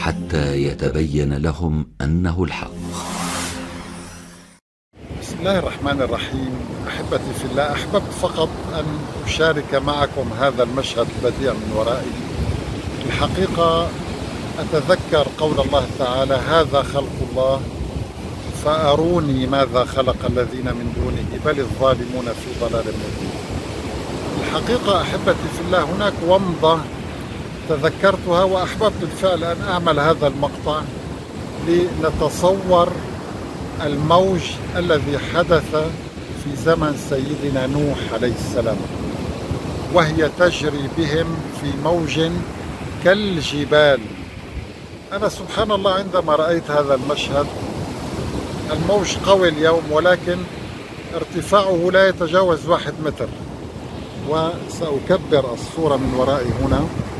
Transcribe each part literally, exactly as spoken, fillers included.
حتى يتبين لهم أنه الحق. بسم الله الرحمن الرحيم. أحبتي في الله، أحببت فقط أن أشارك معكم هذا المشهد البديع من ورائي. الحقيقة أتذكر قول الله تعالى: هذا خلق الله فأروني ماذا خلق الذين من دونه بل الظالمون في ضلال مبين. الحقيقة أحبتي في الله، هناك ومضة تذكرتها وأحببت بالفعل أن أعمل هذا المقطع لنتصور الموج الذي حدث في زمن سيدنا نوح عليه السلام، وهي تجري بهم في موج كالجبال. أنا سبحان الله عندما رأيت هذا المشهد، الموج قوي اليوم ولكن ارتفاعه لا يتجاوز واحد متر. وسأكبر الصورة من ورائي هنا.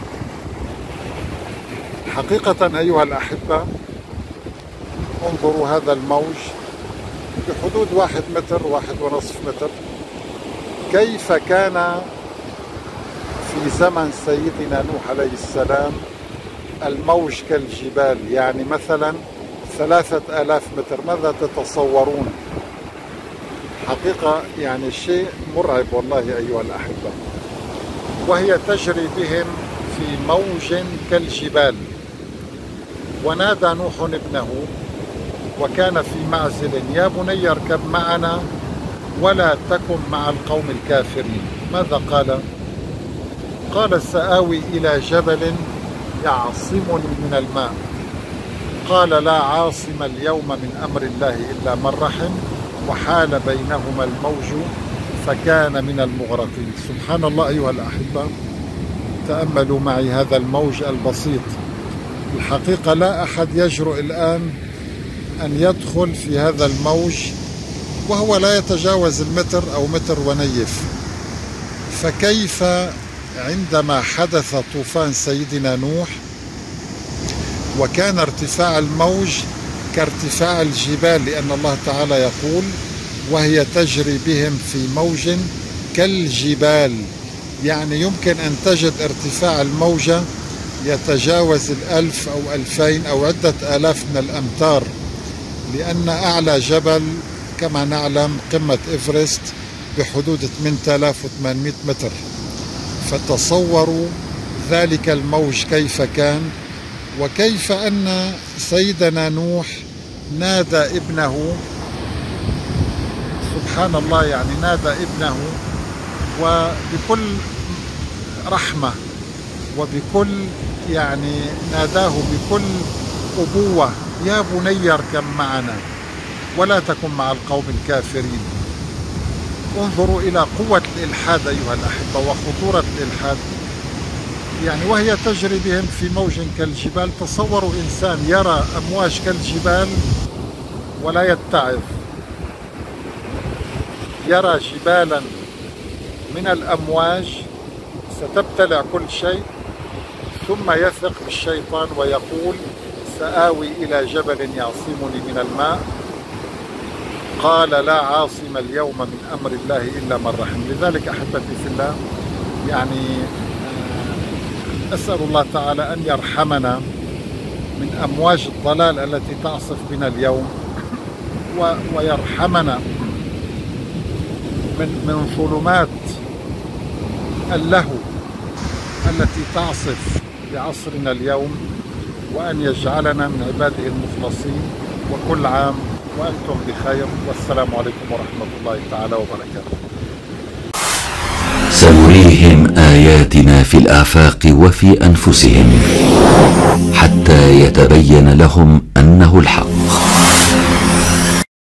حقيقة أيها الأحبة، انظروا هذا الموج بحدود واحد متر، واحد ونصف متر. كيف كان في زمن سيدنا نوح عليه السلام الموج كالجبال، يعني مثلا ثلاثة آلاف متر. ماذا تتصورون؟ حقيقة يعني شيء مرعب والله أيها الأحبة. وهي تجري بهم في موج كالجبال. ونادى نوح ابنه وكان في معزل: يا بني اركب معنا ولا تكن مع القوم الكافرين. ماذا قال؟ قال: سآوي إلى جبل يعصمني من الماء. قال: لا عاصم اليوم من أمر الله إلا من رحم، وحال بينهما الموج فكان من المغرقين. سبحان الله أيها الأحبة، تأملوا معي هذا الموج البسيط. الحقيقة لا أحد يجرؤ الآن أن يدخل في هذا الموج وهو لا يتجاوز المتر أو متر ونيف. فكيف عندما حدث طوفان سيدنا نوح وكان ارتفاع الموج كارتفاع الجبال، لأن الله تعالى يقول: وهي تجري بهم في موج كالجبال، يعني يمكن أن تجد ارتفاع الموجة يتجاوز الألف أو ألفين أو عدة آلاف من الأمتار، لأن أعلى جبل كما نعلم قمة إيفرست بحدود ثمانية آلاف وثمانمئة متر. فتصوروا ذلك الموج كيف كان، وكيف أن سيدنا نوح نادى ابنه. سبحان الله، يعني نادى ابنه وبكل رحمة وبكل يعني ناداه بكل أبوة: يا بني اركب معنا ولا تكن مع القوم الكافرين. انظروا إلى قوة الإلحاد أيها الأحبة وخطورة الإلحاد. يعني وهي تجري بهم في موج كالجبال. تصوروا إنسان يرى أمواج كالجبال ولا يتعظ، يرى جبالا من الأمواج ستبتلع كل شيء، ثم يثق بالشيطان ويقول: سآوي إلى جبل يعصمني من الماء. قال: لا عاصم اليوم من أمر الله إلا من رحم. لذلك أحبتي في الله، يعني أسأل الله تعالى أن يرحمنا من أمواج الضلال التي تعصف بنا اليوم، ويرحمنا من من ظلمات اللهو التي تعصف بعصرنا اليوم، وأن يجعلنا من عباده المخلصين. وكل عام وأنتم بخير، والسلام عليكم ورحمة الله تعالى وبركاته. سنريهم آياتنا في الآفاق وفي أنفسهم حتى يتبين لهم أنه الحق.